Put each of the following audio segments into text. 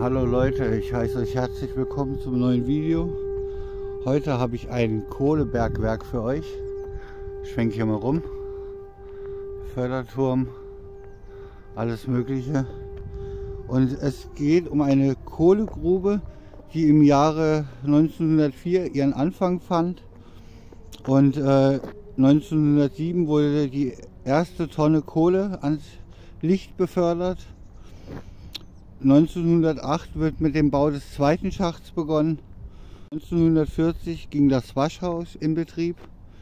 Hallo Leute, ich heiße euch herzlich willkommen zum neuen Video. Heute habe ich ein Kohlebergwerk für euch. Ich schwenke hier mal rum. Förderturm, alles mögliche. Und es geht um eine Kohlegrube, die im Jahre 1904 ihren Anfang fand. Und 1907 wurde die erste Tonne Kohle ans Licht befördert. 1908 wird mit dem Bau des zweiten Schachts begonnen. 1940 ging das Waschhaus in Betrieb.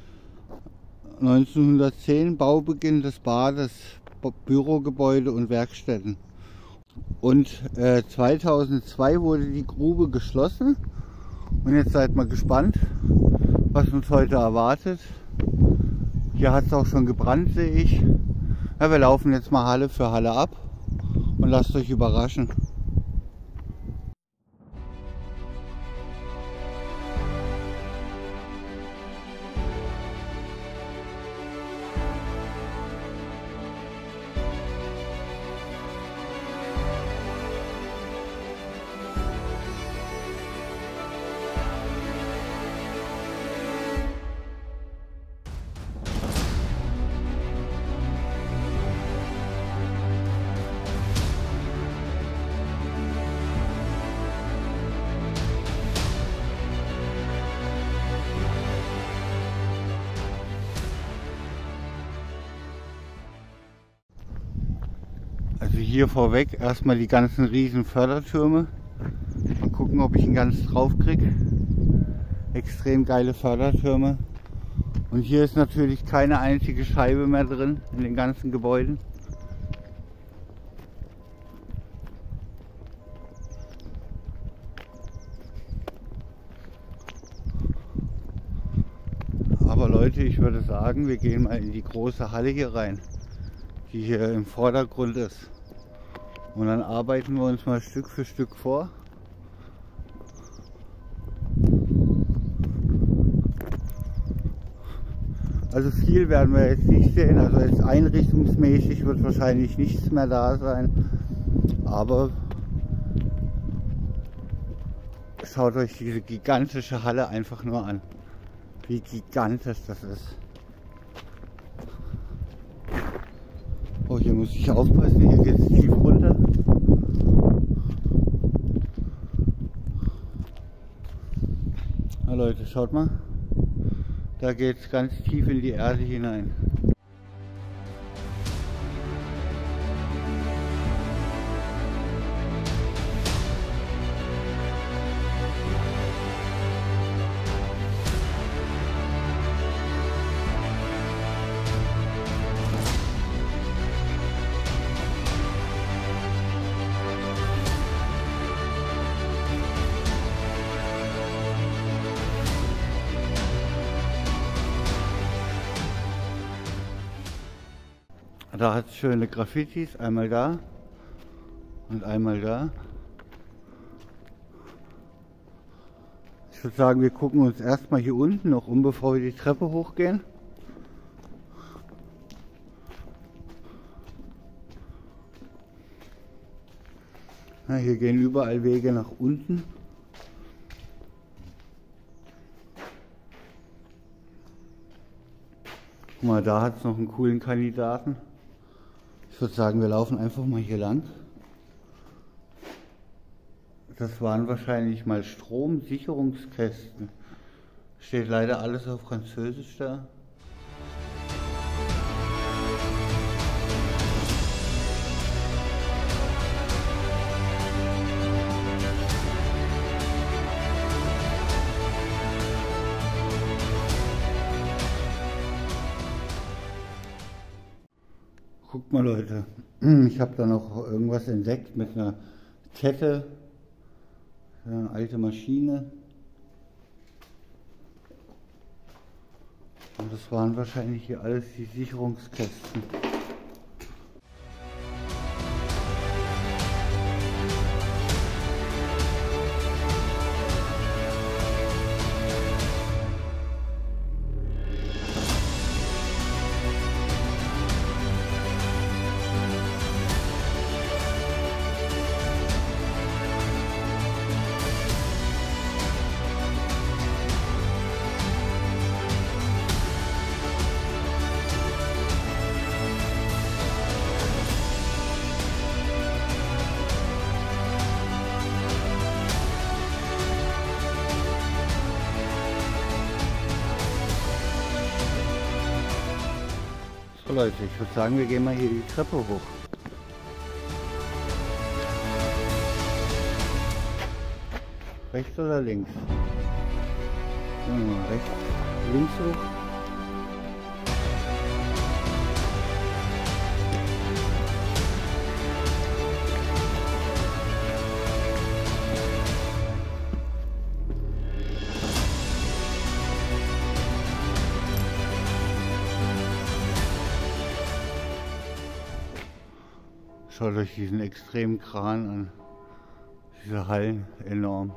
1910 Baubeginn des Bades, Bürogebäude und Werkstätten. Und 2002 wurde die Grube geschlossen. Und jetzt seid mal gespannt, was uns heute erwartet. Hier hat es auch schon gebrannt, sehe ich. Ja, wir laufen jetzt mal Halle für Halle ab und lasst euch überraschen. Also hier vorweg erstmal die ganzen riesen Fördertürme. Mal gucken, ob ich ihn ganz drauf kriege. Extrem geile Fördertürme. Und hier ist natürlich keine einzige Scheibe mehr drin in den ganzen Gebäuden. Aber Leute, ich würde sagen, wir gehen mal in die große Halle hier rein, die hier im Vordergrund ist. Und dann arbeiten wir uns mal Stück für Stück vor. Also viel werden wir jetzt nicht sehen, also jetzt einrichtungsmäßig wird wahrscheinlich nichts mehr da sein. Aber schaut euch diese gigantische Halle einfach nur an, wie gigantisch das ist. Oh, hier muss ich aufpassen, hier geht es tief runter. Na Leute, schaut mal. Da geht es ganz tief in die Erde hinein. Da hat es schöne Graffitis, einmal da und einmal da. Ich würde sagen, wir gucken uns erstmal hier unten noch um, bevor wir die Treppe hochgehen. Ja, hier gehen überall Wege nach unten. Guck mal, da hat es noch einen coolen Kandidaten. Ich würde sagen, wir laufen einfach mal hier lang. Das waren wahrscheinlich mal Stromsicherungskästen. Steht leider alles auf Französisch da. Guckt mal Leute, ich habe da noch irgendwas entdeckt mit einer Kette, eine alte Maschine. Und das waren wahrscheinlich hier alles die Sicherungskästen. So Leute, ich würde sagen, wir gehen mal hier die Treppe hoch. Rechts oder links? Rechts, links hoch. Schaut euch diesen extremen Kran an. Diese Hallen, enorm.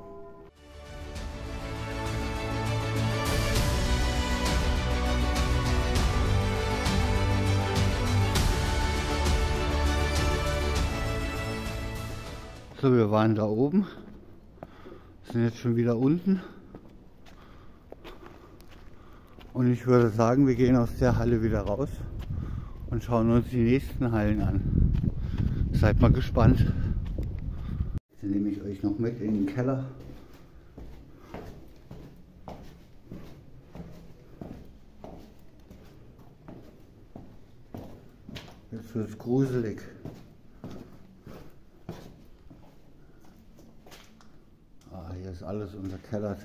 So, wir waren da oben, sind jetzt schon wieder unten. Und ich würde sagen, wir gehen aus der Halle wieder raus und schauen uns die nächsten Hallen an. Seid mal gespannt. Jetzt nehme ich euch noch mit in den Keller. Jetzt wird es gruselig. Ah, hier ist alles unterkellert.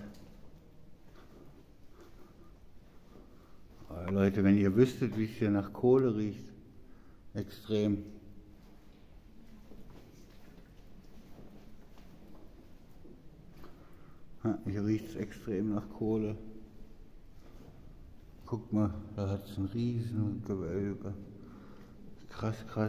Aber Leute, wenn ihr wüsstet, wie es hier nach Kohle riecht, extrem. Hier riecht es extrem nach Kohle. Guck mal, da hat es ein riesen Gewölbe. Krass, krass.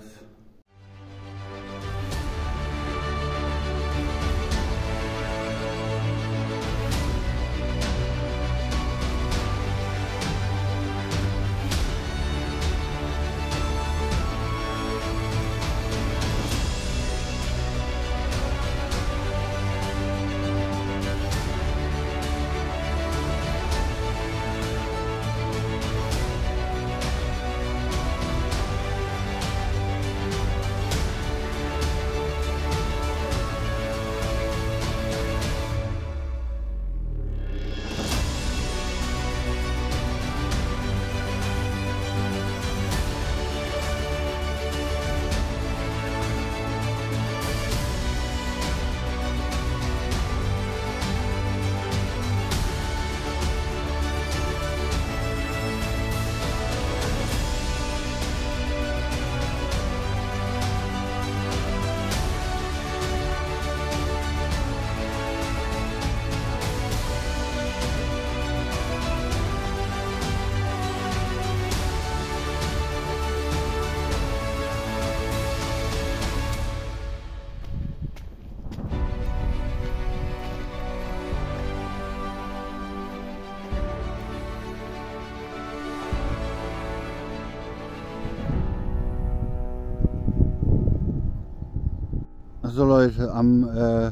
So Leute, am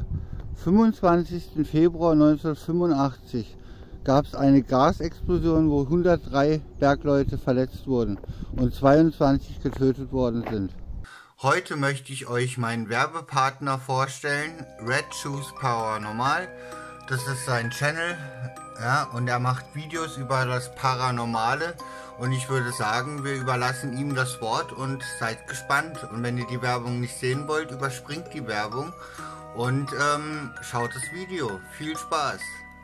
25. Februar 1985 gab es eine Gasexplosion, wo 103 Bergleute verletzt wurden und 22 getötet worden sind. Heute möchte ich euch meinen Werbepartner vorstellen, Red Shoes Paranormal. Das ist sein Channel, ja, und er macht Videos über das Paranormale. Und ich würde sagen, wir überlassen ihm das Wort und seid gespannt. Und wenn ihr die Werbung nicht sehen wollt, überspringt die Werbung und schaut das Video. Viel Spaß!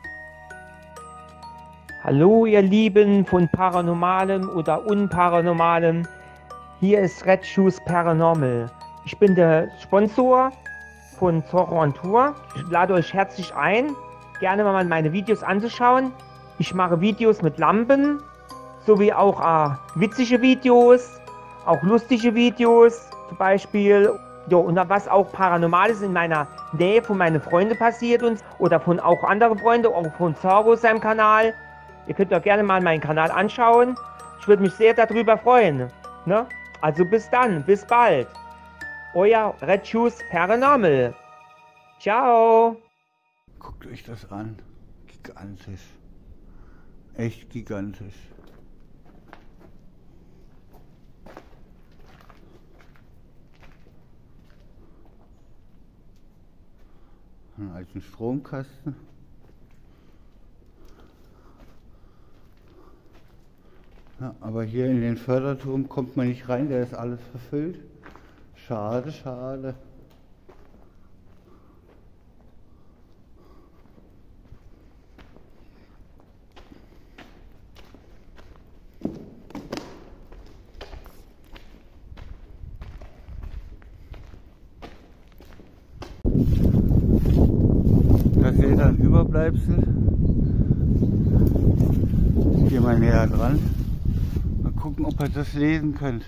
Hallo ihr Lieben von Paranormalem oder Unparanormalem. Hier ist Red Shoes Paranormal. Ich bin der Sponsor von Zorro on Tour. Ich lade euch herzlich ein, gerne mal meine Videos anzuschauen. Ich mache Videos mit Lampen, sowie auch witzige Videos, auch lustige Videos zum Beispiel. Ja, und was auch Paranormales in meiner Nähe von meinen Freunden passiert uns oder von auch anderen Freunden, auch von Zorro seinem Kanal. Ihr könnt doch gerne mal meinen Kanal anschauen. Ich würde mich sehr darüber freuen. Ne? Also bis dann, bis bald. Euer Red Shoes Paranormal. Ciao. Guckt euch das an. Gigantisch. Echt gigantisch. Einen alten Stromkasten. Ja, aber hier in den Förderturm kommt man nicht rein, der ist alles verfüllt. Schade, schade. Da seht ihr ein Überbleibsel. Ich gehe mal näher dran. Mal gucken, ob ihr das lesen könnt.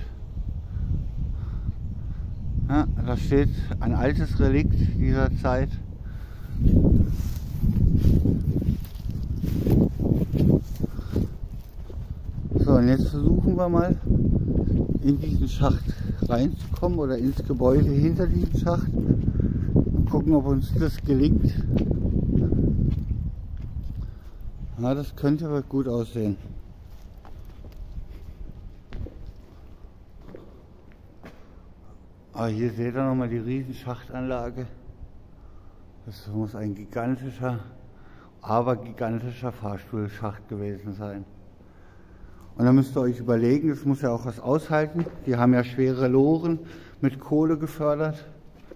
Ja, da steht ein altes Relikt dieser Zeit. So, und jetzt versuchen wir mal in diesen Schacht reinzukommen oder ins Gebäude hinter diesem Schacht. Mal gucken, ob uns das gelingt. Ja, das könnte aber gut aussehen. Aber hier seht ihr nochmal die riesen Schachtanlage. Das muss ein gigantischer, aber gigantischer Fahrstuhlschacht gewesen sein. Und dann müsst ihr euch überlegen, das muss ja auch was aushalten. Die haben ja schwere Loren mit Kohle gefördert.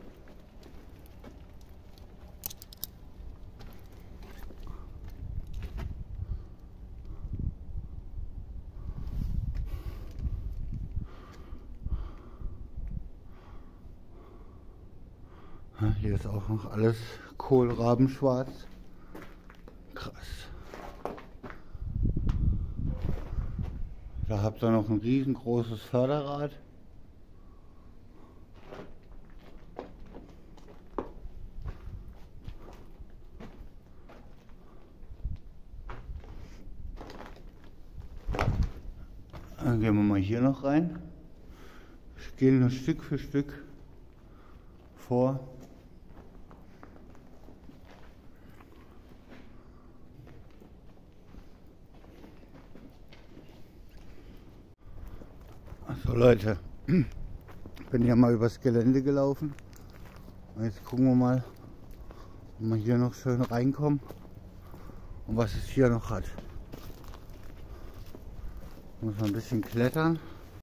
Hier ist auch noch alles kohlrabenschwarz. Krass. Da habt ihr noch ein riesengroßes Förderrad. Dann gehen wir mal hier noch rein. Wir gehen nur Stück für Stück vor. So Leute, ich bin ja mal übers Gelände gelaufen und jetzt gucken wir mal, ob wir hier noch schön reinkommen und was es hier noch hat. Muss man ein bisschen klettern.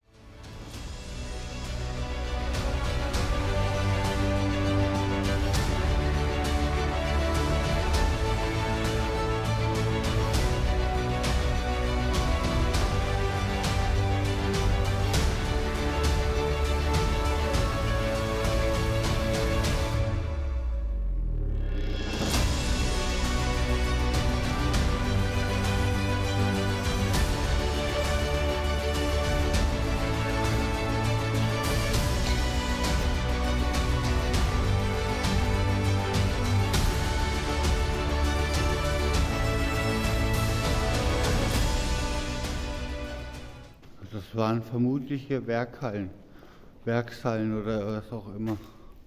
Das waren vermutlich hier Werkhallen oder was auch immer.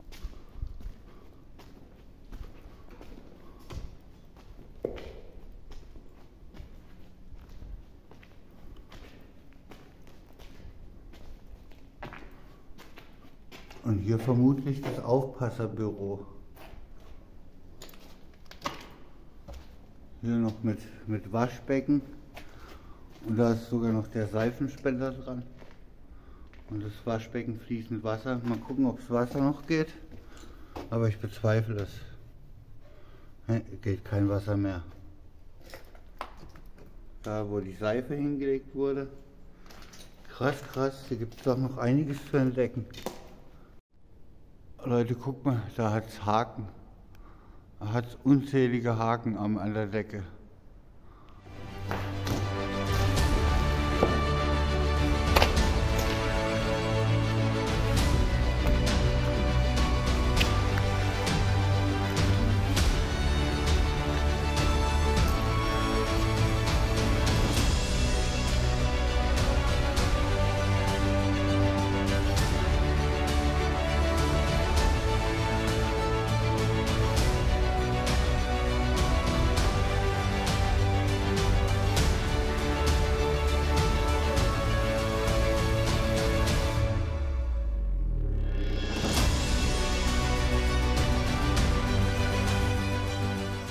Und hier vermutlich das Aufpasserbüro. Hier noch mit Waschbecken. Und da ist sogar noch der Seifenspender dran. Und das Waschbecken fließt mit Wasser. Mal gucken, ob das Wasser noch geht. Aber ich bezweifle es. Geht kein Wasser mehr. Da, wo die Seife hingelegt wurde. Krass, krass. Hier gibt es doch noch einiges zu entdecken. Leute, guck mal, da hat es Haken. Da hat es unzählige Haken an der Decke.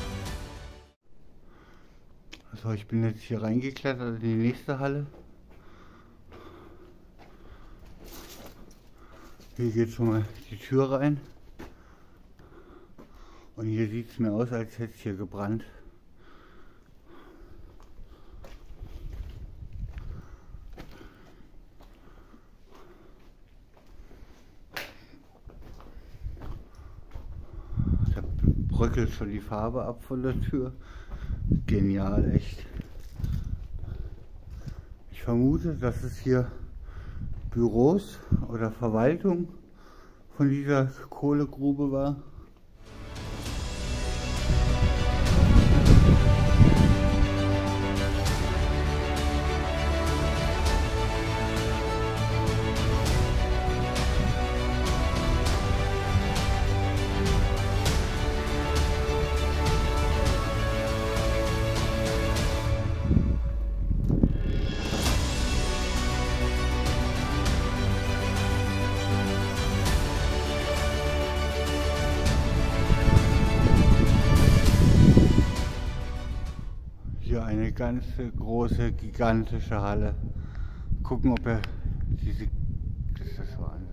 So, ich bin jetzt hier reingeklettert in die nächste Halle. Hier geht schon mal die Tür rein. Und hier sieht es mir aus, als hätte es hier gebrannt. Da bröckelt schon die Farbe ab von der Tür. Genial, echt. Ich vermute, dass es hier Büros oder Verwaltung von dieser Kohlegrube war. Hier eine ganze große, gigantische Halle. Gucken, ob er diese... Das ist das Wahnsinn.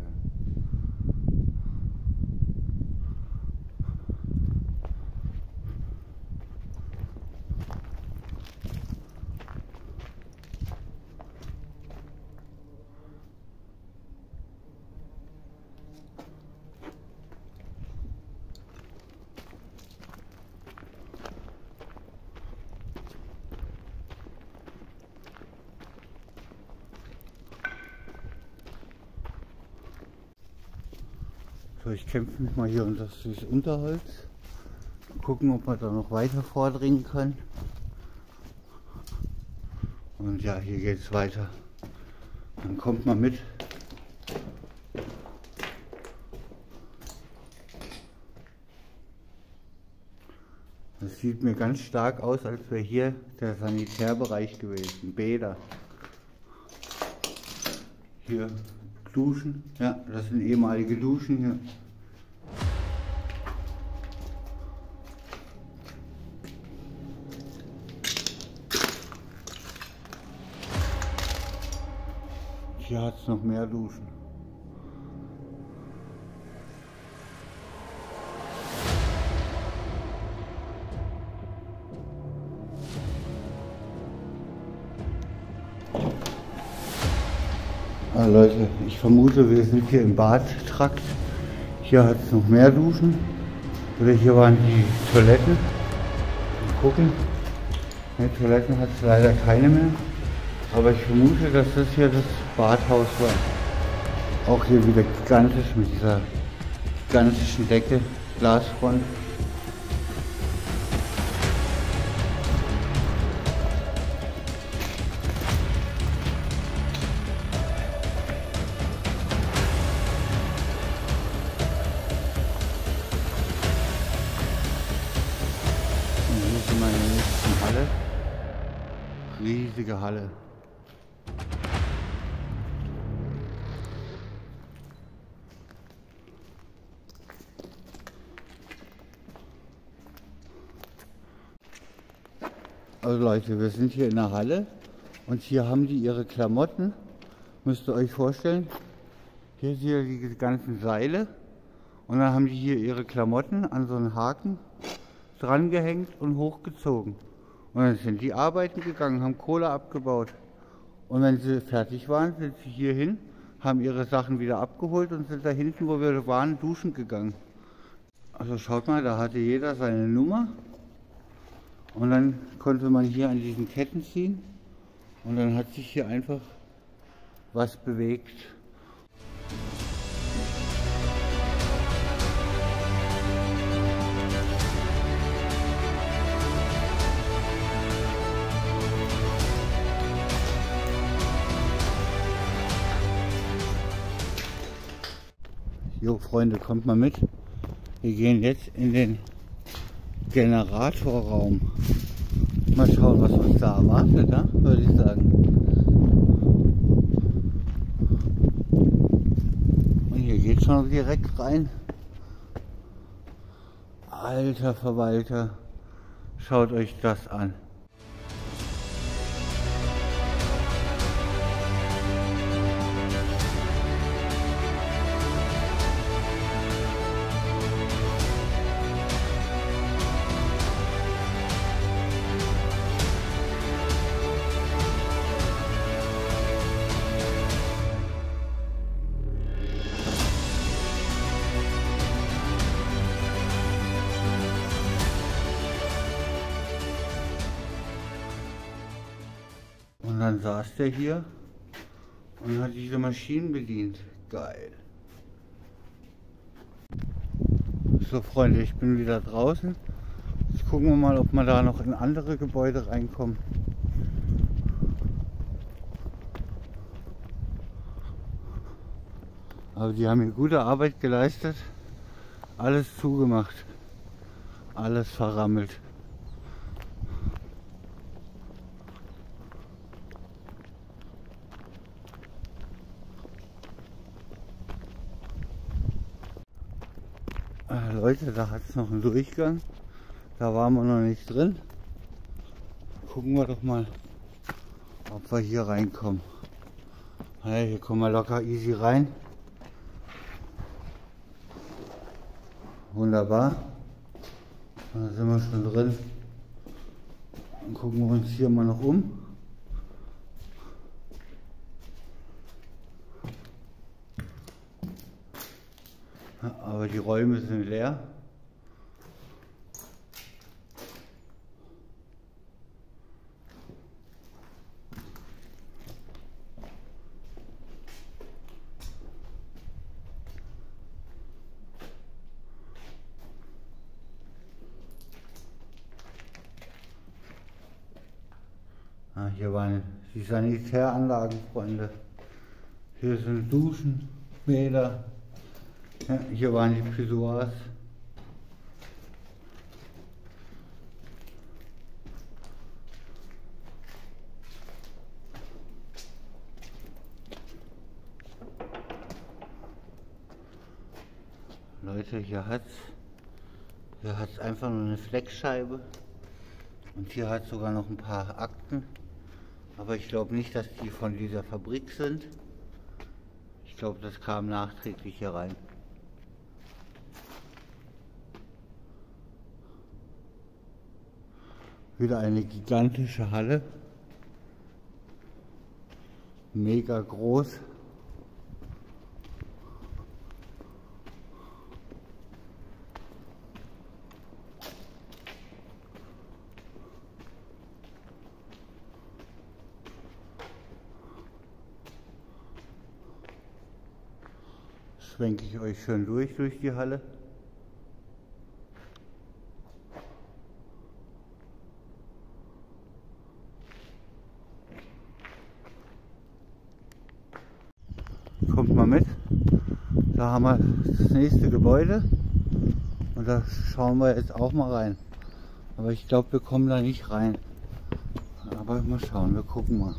So, ich kämpfe mich mal hier unter das Unterholz. Gucken, ob man da noch weiter vordringen kann. Und ja, hier geht es weiter. Dann kommt man mit. Das sieht mir ganz stark aus, als wäre hier der Sanitärbereich gewesen. Bäder. Hier Duschen. Ja, das sind ehemalige Duschen hier. Hier hat es noch mehr Duschen. Ah, Leute, ich vermute, wir sind hier im Badtrakt. Hier hat es noch mehr Duschen. Oder hier waren die Toiletten. Mal gucken. Ne, Toiletten hat es leider keine mehr. Aber ich vermute, dass das hier das Badhaus war. Auch hier wieder gigantisch mit dieser gigantischen Decke, Glasfront. Und hier sind wir in der nächsten Halle. Riesige Halle. Also Leute, wir sind hier in der Halle und hier haben die ihre Klamotten. Müsst ihr euch vorstellen. Hier sind ja die ganzen Seile und dann haben die hier ihre Klamotten an so einen Haken dran gehängt und hochgezogen. Und dann sind die arbeiten gegangen, haben Kohle abgebaut. Und wenn sie fertig waren, sind sie hier hin, haben ihre Sachen wieder abgeholt und sind da hinten, wo wir waren, duschen gegangen. Also schaut mal, da hatte jeder seine Nummer. Und dann konnte man hier an diesen Ketten ziehen und dann hat sich hier einfach was bewegt. Jo Freunde, kommt mal mit. Wir gehen jetzt in den Generatorraum. Mal schauen, was uns da erwartet, ne? Würde ich sagen. Und hier geht schon direkt rein. Alter Verwalter, schaut euch das an. saß der hier und hat diese Maschinen bedient. Geil. So Freunde, ich bin wieder draußen. Jetzt gucken wir mal, ob wir da noch in andere Gebäude reinkommen. Aber die haben hier gute Arbeit geleistet. Alles zugemacht. Alles verrammelt. Leute, da hat es noch einen Durchgang. Da waren wir noch nicht drin. Gucken wir doch mal, ob wir hier reinkommen. Hey, hier kommen wir locker easy rein. Wunderbar. Da sind wir schon drin. Dann gucken wir uns hier mal noch um. Ja, aber die Räume sind leer. Ah, hier waren die Sanitäranlagen, Freunde. Hier sind Duschen, Bäder. Ja, hier waren die Pissoirs. Leute, hier hat's einfach nur eine Fleckscheibe. Und hier hat es sogar noch ein paar Akten. Aber ich glaube nicht, dass die von dieser Fabrik sind. Ich glaube, das kam nachträglich hier rein. Wieder eine gigantische Halle. Mega groß. Schwenke ich euch schön durch die Halle. Kommt mal mit. Da haben wir das nächste Gebäude und da schauen wir jetzt auch mal rein. Aber ich glaube, wir kommen da nicht rein. Aber mal schauen, wir gucken mal.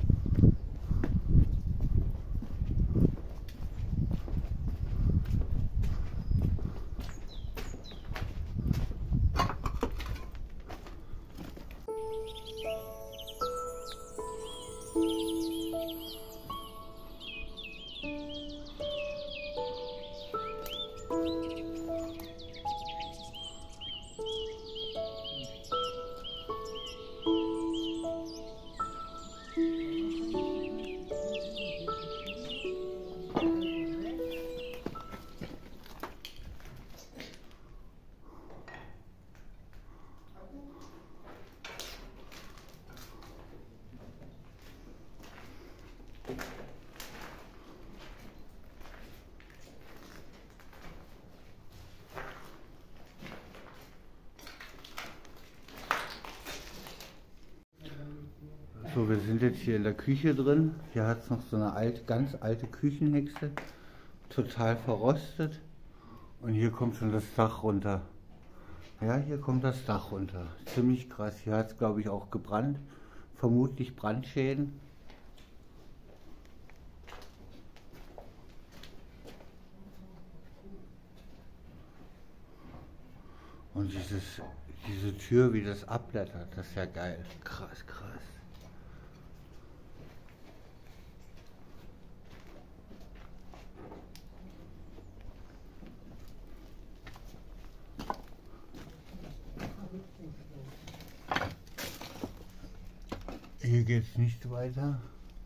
So, wir sind jetzt hier in der Küche drin. Hier hat es noch so eine ganz alte Küchenhexe, total verrostet. Und hier kommt schon das Dach runter. Ja, hier kommt das Dach runter. Ziemlich krass. Hier hat es, glaube ich, auch gebrannt. Vermutlich Brandschäden. Und diese Tür, wie das abblättert, das ist ja geil. Krass, krass. Hier geht es nicht weiter.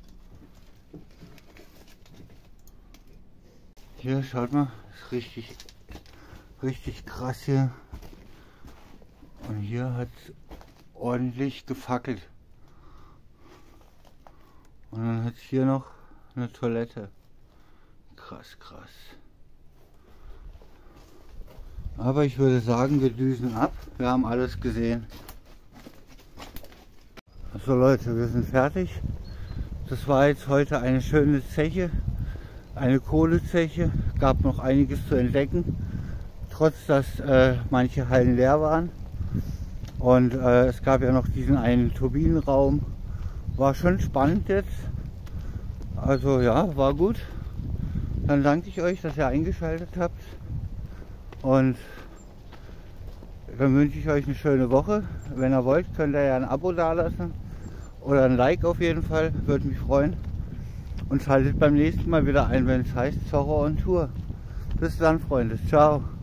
Hier, schaut mal, ist richtig krass hier. Und hier hat es ordentlich gefackelt. jetzt hier noch eine Toilette. Krass, krass. Aber ich würde sagen, wir düsen ab. Wir haben alles gesehen. So Leute, wir sind fertig. Das war jetzt heute eine schöne Zeche. Eine Kohlezeche. Gab noch einiges zu entdecken. Trotz dass manche Hallen leer waren. Und es gab ja noch diesen einen Turbinenraum. War schon spannend jetzt. Also ja, war gut. Dann danke ich euch, dass ihr eingeschaltet habt. Und dann wünsche ich euch eine schöne Woche. Wenn ihr wollt, könnt ihr ja ein Abo dalassen. Oder ein Like auf jeden Fall. Würde mich freuen. Und schaltet beim nächsten Mal wieder ein, wenn es heißt Zorro on Tour. Bis dann, Freunde. Ciao.